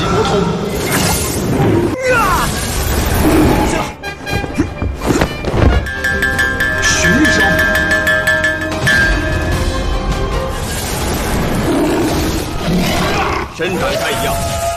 魔头。寻日烧。伸展太阳。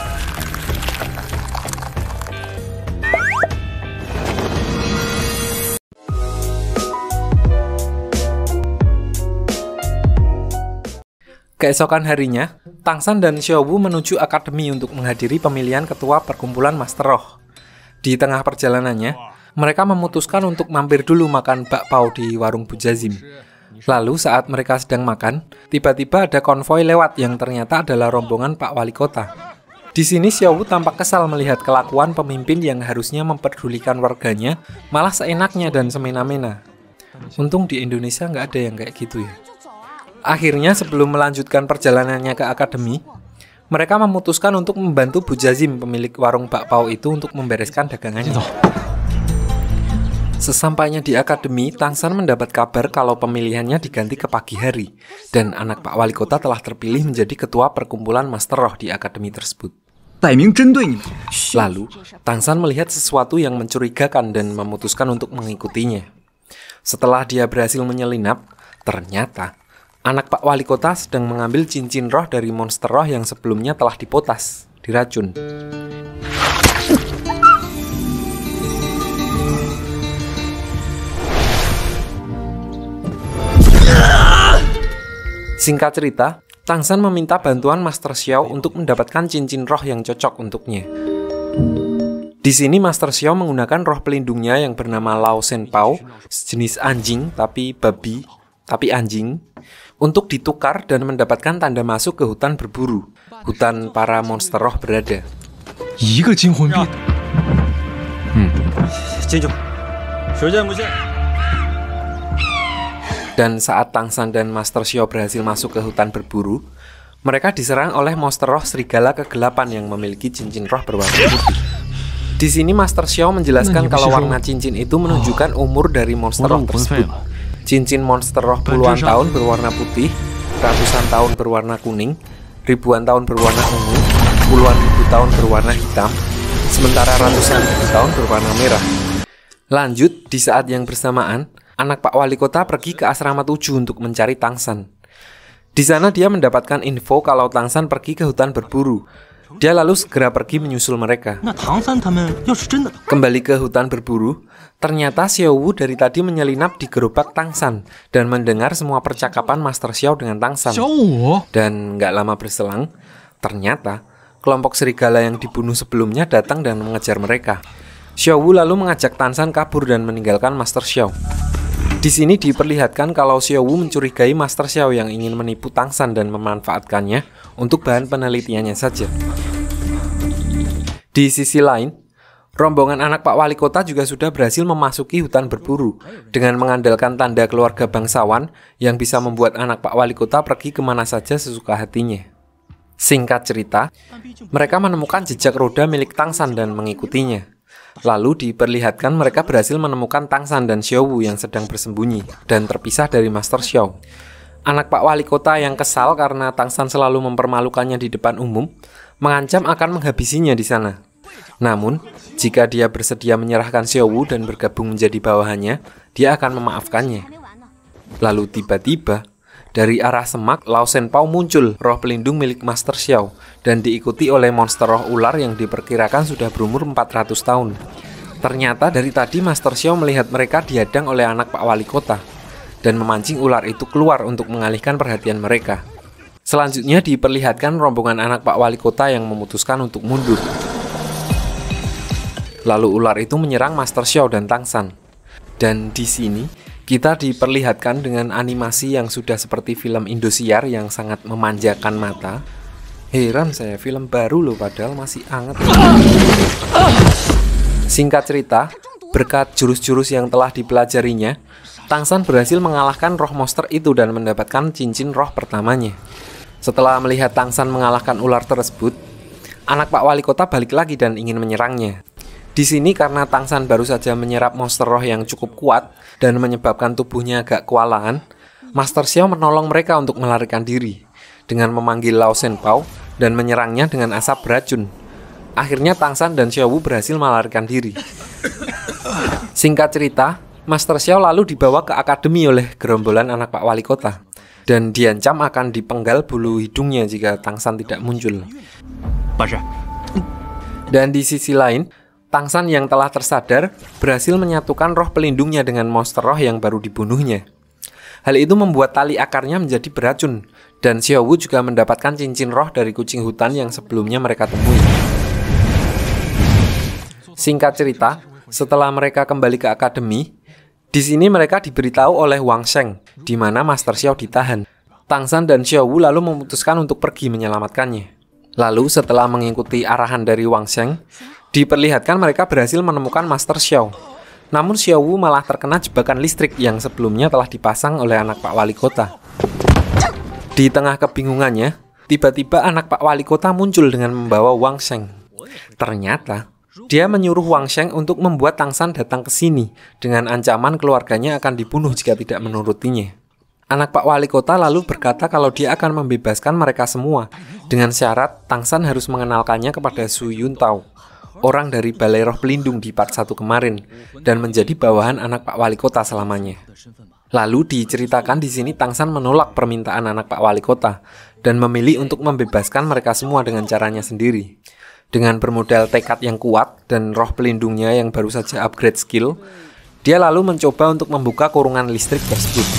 Keesokan harinya, Tangshan dan Xiaowu menuju akademi untuk menghadiri pemilihan ketua perkumpulan Master Roh. Di tengah perjalanannya, mereka memutuskan untuk mampir dulu makan bakpao di warung Bujazim. Lalu saat mereka sedang makan, tiba-tiba ada konvoi lewat yang ternyata adalah rombongan Pak Wali Kota. Di sini Xiaowu tampak kesal melihat kelakuan pemimpin yang harusnya memperdulikan warganya, malah seenaknya dan semena-mena. Untung di Indonesia nggak ada yang kayak gitu ya. Akhirnya sebelum melanjutkan perjalanannya ke akademi, mereka memutuskan untuk membantu Bujazim, pemilik warung bakpao itu, untuk membereskan dagangannya. Sesampainya di akademi, Tangshan mendapat kabar kalau pemilihannya diganti ke pagi hari, dan anak Pak Wali Kota telah terpilih menjadi ketua perkumpulan Master Roh di akademi tersebut. Lalu, Tangshan melihat sesuatu yang mencurigakan dan memutuskan untuk mengikutinya. Setelah dia berhasil menyelinap, ternyata anak Pak Wali Kota sedang mengambil cincin roh dari monster roh yang sebelumnya telah dipotas, diracun. Singkat cerita, Tangshan meminta bantuan Master Xiao untuk mendapatkan cincin roh yang cocok untuknya. Di sini Master Xiao menggunakan roh pelindungnya yang bernama Lao Shen Pao, sejenis anjing tapi babi, tapi anjing, untuk ditukar dan mendapatkan tanda masuk ke hutan berburu, hutan para monster roh berada. Dan saat Tangshan dan Master Xiao berhasil masuk ke hutan berburu, mereka diserang oleh monster roh serigala kegelapan yang memiliki cincin roh berwarna putih. Di sini Master Xiao menjelaskan kalau warna cincin itu menunjukkan umur dari monster roh tersebut. Cincin monster roh puluhan tahun berwarna putih, ratusan tahun berwarna kuning, ribuan tahun berwarna ungu, puluhan ribu tahun berwarna hitam, sementara ratusan ribu tahun berwarna merah. Lanjut, di saat yang bersamaan, anak Pak Wali Kota pergi ke asrama 7 untuk mencari Tangshan. Di sana dia mendapatkan info kalau Tangshan pergi ke hutan berburu. Dia lalu segera pergi menyusul mereka. Kembali ke hutan berburu, ternyata Xiaowu dari tadi menyelinap di gerobak Tangshan dan mendengar semua percakapan Master Xiao dengan Tangshan. Dan nggak lama berselang, ternyata kelompok serigala yang dibunuh sebelumnya datang dan mengejar mereka. Xiaowu lalu mengajak Tangshan kabur dan meninggalkan Master Xiao. Di sini diperlihatkan kalau Xiaowu mencurigai Master Xiao yang ingin menipu Tangshan dan memanfaatkannya untuk bahan penelitiannya saja. Di sisi lain, rombongan anak Pak Wali Kota juga sudah berhasil memasuki hutan berburu dengan mengandalkan tanda keluarga bangsawan yang bisa membuat anak Pak Wali Kota pergi kemana saja sesuka hatinya. Singkat cerita, mereka menemukan jejak roda milik Tangshan dan mengikutinya. Lalu diperlihatkan mereka berhasil menemukan Tangshan dan Xiaowu yang sedang bersembunyi dan terpisah dari Master Xiao. Anak Pak Wali Kota yang kesal karena Tangshan selalu mempermalukannya di depan umum, mengancam akan menghabisinya di sana. Namun, jika dia bersedia menyerahkan Xiaowu dan bergabung menjadi bawahannya, dia akan memaafkannya. Lalu tiba-tiba, dari arah semak, Lao Shen Pao muncul, roh pelindung milik Master Xiao, dan diikuti oleh monster roh ular yang diperkirakan sudah berumur 400 tahun. Ternyata dari tadi Master Xiao melihat mereka dihadang oleh anak Pak Wali Kota, dan memancing ular itu keluar untuk mengalihkan perhatian mereka. Selanjutnya diperlihatkan rombongan anak Pak Wali Kota yang memutuskan untuk mundur. Lalu ular itu menyerang Master Xiao dan Tangshan. Dan di sini kita diperlihatkan dengan animasi yang sudah seperti film Indosiar yang sangat memanjakan mata. Heran saya, film baru loh padahal masih anget. Singkat cerita, berkat jurus-jurus yang telah dipelajarinya, Tangshan berhasil mengalahkan roh monster itu dan mendapatkan cincin roh pertamanya. Setelah melihat Tangshan mengalahkan ular tersebut, anak Pak Wali Kota balik lagi dan ingin menyerangnya. Di sini karena Tangshan baru saja menyerap monster roh yang cukup kuat dan menyebabkan tubuhnya agak kewalahan, Master Xiao menolong mereka untuk melarikan diri dengan memanggil Lao Shen Pao dan menyerangnya dengan asap beracun. Akhirnya Tangsan dan Xiaowu berhasil melarikan diri. Singkat cerita, Master Xiao lalu dibawa ke akademi oleh gerombolan anak Pak Wali Kota dan diancam akan dipenggal bulu hidungnya jika Tangsan tidak muncul. Dan di sisi lain, Tangsan yang telah tersadar berhasil menyatukan roh pelindungnya dengan monster roh yang baru dibunuhnya. Hal itu membuat tali akarnya menjadi beracun, dan Xiaowu juga mendapatkan cincin roh dari kucing hutan yang sebelumnya mereka temui. Singkat cerita, setelah mereka kembali ke akademi, di sini mereka diberitahu oleh Wang Sheng, di mana Master Xiao ditahan. Tangsan dan Xiaowu lalu memutuskan untuk pergi menyelamatkannya. Lalu setelah mengikuti arahan dari Wang Sheng, diperlihatkan mereka berhasil menemukan Master Xiao. Namun Xiaowu malah terkena jebakan listrik yang sebelumnya telah dipasang oleh anak Pak Wali Kota. Di tengah kebingungannya, tiba-tiba anak Pak Wali Kota muncul dengan membawa Wang Sheng. Ternyata, dia menyuruh Wang Sheng untuk membuat Tangsan datang ke sini dengan ancaman keluarganya akan dibunuh jika tidak menurutinya. Anak Pak Wali Kota lalu berkata kalau dia akan membebaskan mereka semua dengan syarat Tangsan harus mengenalkannya kepada Su Yuntao, orang dari Balai Roh Pelindung di part 1 kemarin, dan menjadi bawahan anak Pak Wali Kota selamanya. Lalu diceritakan di sini Tangsan menolak permintaan anak Pak Wali Kota dan memilih untuk membebaskan mereka semua dengan caranya sendiri. Dengan bermodal tekad yang kuat dan roh pelindungnya yang baru saja upgrade skill, dia lalu mencoba untuk membuka kurungan listrik tersebut.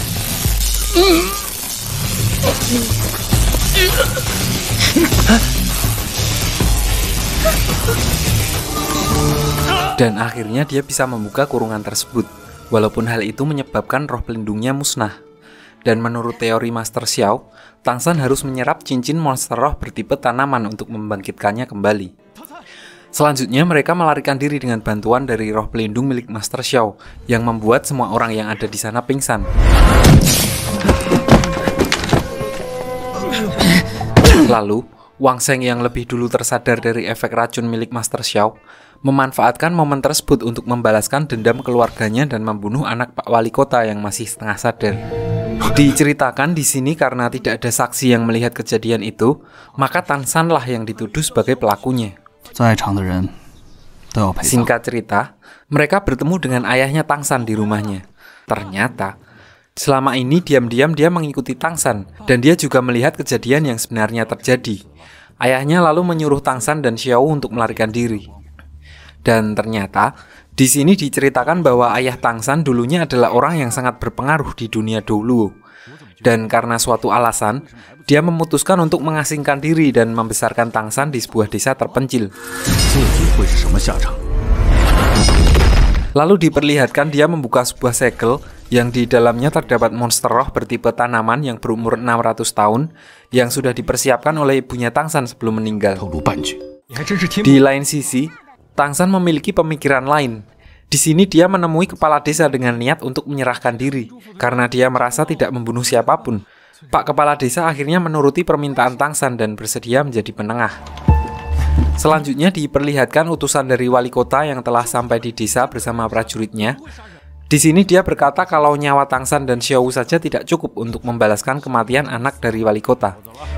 Dan akhirnya dia bisa membuka kurungan tersebut, walaupun hal itu menyebabkan roh pelindungnya musnah. Dan menurut teori Master Xiao, Tangsan harus menyerap cincin monster roh bertipe tanaman untuk membangkitkannya kembali. Selanjutnya mereka melarikan diri dengan bantuan dari roh pelindung milik Master Xiao yang membuat semua orang yang ada di sana pingsan. Lalu, Wang Sheng yang lebih dulu tersadar dari efek racun milik Master Xiao memanfaatkan momen tersebut untuk membalaskan dendam keluarganya dan membunuh anak Pak Wali Kota yang masih setengah sadar. Diceritakan di sini karena tidak ada saksi yang melihat kejadian itu, maka Tangsanlah yang dituduh sebagai pelakunya. Singkat cerita, mereka bertemu dengan ayahnya Tangsan di rumahnya. Ternyata, selama ini diam-diam dia mengikuti Tangsan, dan dia juga melihat kejadian yang sebenarnya terjadi. Ayahnya lalu menyuruh Tangsan dan Xiaowu untuk melarikan diri. Dan ternyata, di sini diceritakan bahwa ayah Tangsan dulunya adalah orang yang sangat berpengaruh di dunia dulu. Dan karena suatu alasan, dia memutuskan untuk mengasingkan diri dan membesarkan Tangsan di sebuah desa terpencil. Lalu diperlihatkan dia membuka sebuah segel yang di dalamnya terdapat monster roh bertipe tanaman yang berumur 600 tahun yang sudah dipersiapkan oleh ibunya Tangsan sebelum meninggal. Di lain sisi, Tangsan memiliki pemikiran lain. Di sini dia menemui kepala desa dengan niat untuk menyerahkan diri, karena dia merasa tidak membunuh siapapun. Pak Kepala Desa akhirnya menuruti permintaan Tangsan dan bersedia menjadi penengah. Selanjutnya diperlihatkan utusan dari wali kota yang telah sampai di desa bersama prajuritnya. Di sini dia berkata kalau nyawa Tangsan dan Xiaowu saja tidak cukup untuk membalaskan kematian anak dari wali kota.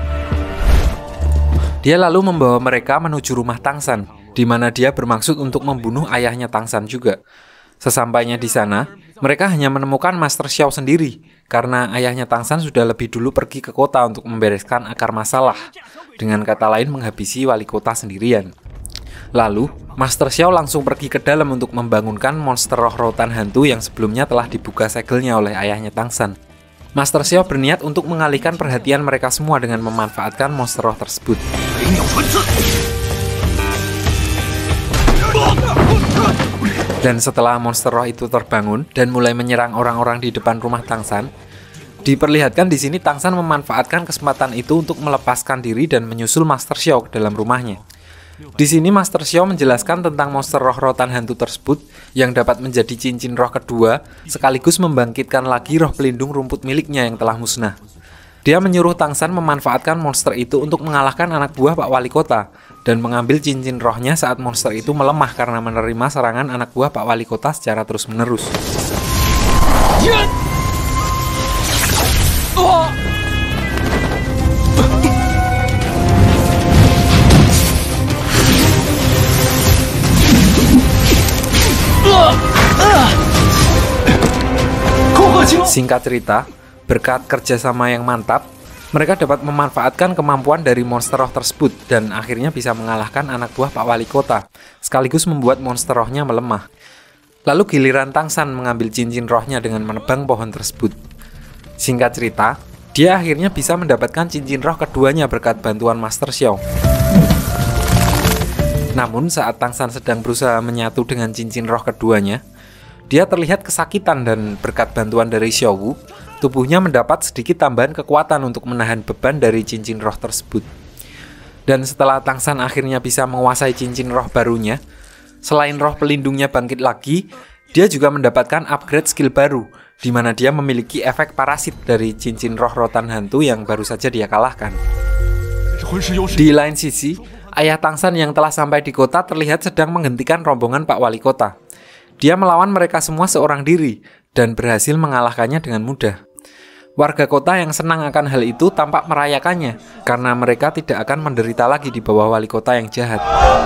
Dia lalu membawa mereka menuju rumah Tangsan, di mana dia bermaksud untuk membunuh ayahnya Tangsan juga. Sesampainya di sana, mereka hanya menemukan Master Xiao sendiri, karena ayahnya Tangsan sudah lebih dulu pergi ke kota untuk membereskan akar masalah, dengan kata lain menghabisi wali kota sendirian. Lalu, Master Xiao langsung pergi ke dalam untuk membangunkan monster roh rotan hantu yang sebelumnya telah dibuka segelnya oleh ayahnya Tangsan. Master Xiao berniat untuk mengalihkan perhatian mereka semua dengan memanfaatkan monster roh tersebut. Dan setelah monster roh itu terbangun dan mulai menyerang orang-orang di depan rumah Tangsan, diperlihatkan di sini Tangsan memanfaatkan kesempatan itu untuk melepaskan diri dan menyusul Master Xiao ke dalam rumahnya. Di sini Master Xiao menjelaskan tentang monster roh rotan hantu tersebut yang dapat menjadi cincin roh kedua, sekaligus membangkitkan lagi roh pelindung rumput miliknya yang telah musnah. Dia menyuruh Tangsan memanfaatkan monster itu untuk mengalahkan anak buah Pak Wali Kota dan mengambil cincin rohnya saat monster itu melemah karena menerima serangan anak buah Pak Wali Kota secara terus-menerus. Singkat cerita, berkat kerjasama yang mantap, mereka dapat memanfaatkan kemampuan dari monster roh tersebut dan akhirnya bisa mengalahkan anak buah Pak Wali Kota, sekaligus membuat monster rohnya melemah. Lalu giliran Tangsan mengambil cincin rohnya dengan menebang pohon tersebut. Singkat cerita, dia akhirnya bisa mendapatkan cincin roh keduanya berkat bantuan Master Xiao. Namun saat Tangsan sedang berusaha menyatu dengan cincin roh keduanya, dia terlihat kesakitan dan berkat bantuan dari Xiao Wu, tubuhnya mendapat sedikit tambahan kekuatan untuk menahan beban dari cincin roh tersebut. Dan setelah Tangsan akhirnya bisa menguasai cincin roh barunya, selain roh pelindungnya bangkit lagi, dia juga mendapatkan upgrade skill baru, di mana dia memiliki efek parasit dari cincin roh rotan hantu yang baru saja dia kalahkan. Di lain sisi, ayah Tangsan yang telah sampai di kota terlihat sedang menghentikan rombongan Pak Wali Kota. Dia melawan mereka semua seorang diri dan berhasil mengalahkannya dengan mudah. Warga kota yang senang akan hal itu tampak merayakannya karena mereka tidak akan menderita lagi di bawah wali kota yang jahat.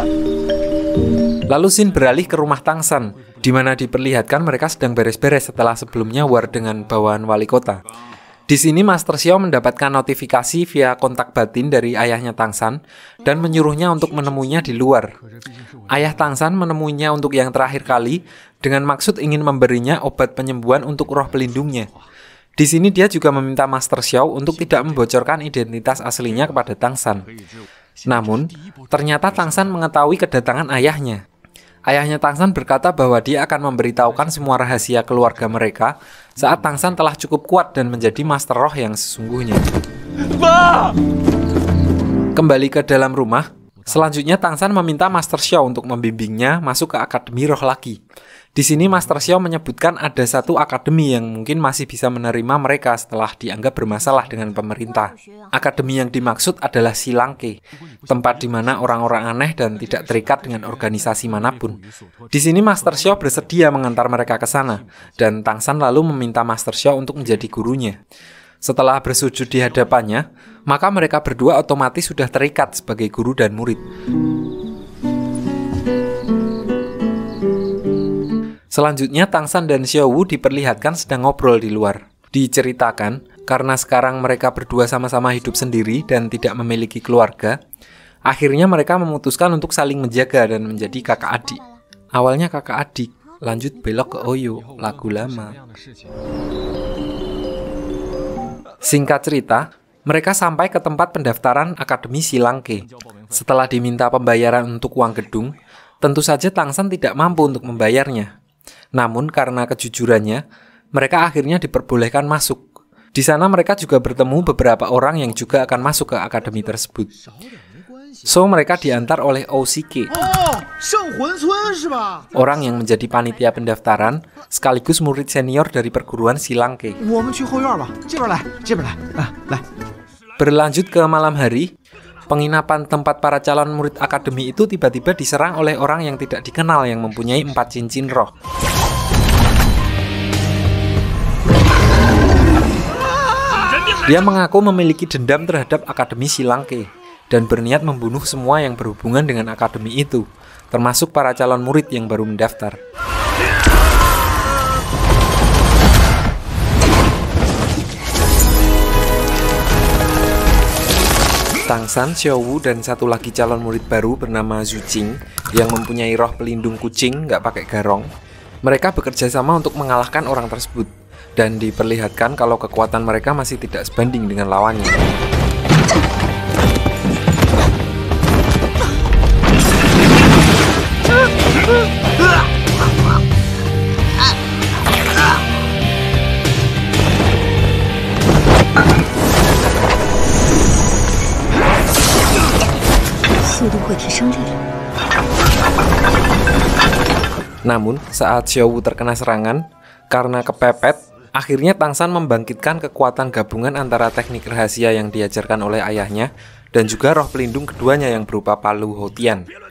Lalu Xin beralih ke rumah Tangsan, di mana diperlihatkan mereka sedang beres-beres setelah sebelumnya war dengan bawahan wali kota. Di sini Master Xiao mendapatkan notifikasi via kontak batin dari ayahnya Tangsan dan menyuruhnya untuk menemuinya di luar. Ayah Tangsan menemuinya untuk yang terakhir kali dengan maksud ingin memberinya obat penyembuhan untuk roh pelindungnya. Di sini dia juga meminta Master Xiao untuk tidak membocorkan identitas aslinya kepada Tangsan. Namun, ternyata Tangsan mengetahui kedatangan ayahnya. Ayahnya Tangsan berkata bahwa dia akan memberitahukan semua rahasia keluarga mereka saat Tangsan telah cukup kuat dan menjadi Master Roh yang sesungguhnya. Kembali ke dalam rumah, selanjutnya Tangsan meminta Master Xiao untuk membimbingnya masuk ke Akademi Roh lagi. Di sini Master Xiao menyebutkan ada satu akademi yang mungkin masih bisa menerima mereka setelah dianggap bermasalah dengan pemerintah. Akademi yang dimaksud adalah Silangke, tempat di mana orang-orang aneh dan tidak terikat dengan organisasi manapun. Di sini Master Xiao bersedia mengantar mereka ke sana, dan Tangsan lalu meminta Master Xiao untuk menjadi gurunya. Setelah bersujud di hadapannya, maka mereka berdua otomatis sudah terikat sebagai guru dan murid. Selanjutnya Tangsan dan Xiao Wu diperlihatkan sedang ngobrol di luar. Diceritakan, karena sekarang mereka berdua sama-sama hidup sendiri dan tidak memiliki keluarga, akhirnya mereka memutuskan untuk saling menjaga dan menjadi kakak adik. Awalnya kakak adik, lanjut belok ke Oyo, lagu lama. Singkat cerita, mereka sampai ke tempat pendaftaran Akademi Silangke. Setelah diminta pembayaran untuk uang gedung, tentu saja Tangsan tidak mampu untuk membayarnya. Namun karena kejujurannya, mereka akhirnya diperbolehkan masuk. Di sana mereka juga bertemu beberapa orang yang juga akan masuk ke akademi tersebut. So mereka diantar oleh OCK, orang yang menjadi panitia pendaftaran sekaligus murid senior dari perguruan Silangke. Berlanjut ke malam hari, penginapan tempat para calon murid akademi itu tiba-tiba diserang oleh orang yang tidak dikenal yang mempunyai 4 cincin roh. Dia mengaku memiliki dendam terhadap Akademi Silangke dan berniat membunuh semua yang berhubungan dengan akademi itu, termasuk para calon murid yang baru mendaftar. Tangsan, Xiao Wu, dan satu lagi calon murid baru bernama Zhu Qing yang mempunyai roh pelindung kucing nggak pakai garong. Mereka bekerja sama untuk mengalahkan orang tersebut dan diperlihatkan kalau kekuatan mereka masih tidak sebanding dengan lawannya. Namun, saat Xiao Wu terkena serangan, karena kepepet, akhirnya Tangsan membangkitkan kekuatan gabungan antara teknik rahasia yang diajarkan oleh ayahnya dan juga roh pelindung keduanya yang berupa Palu Houtian.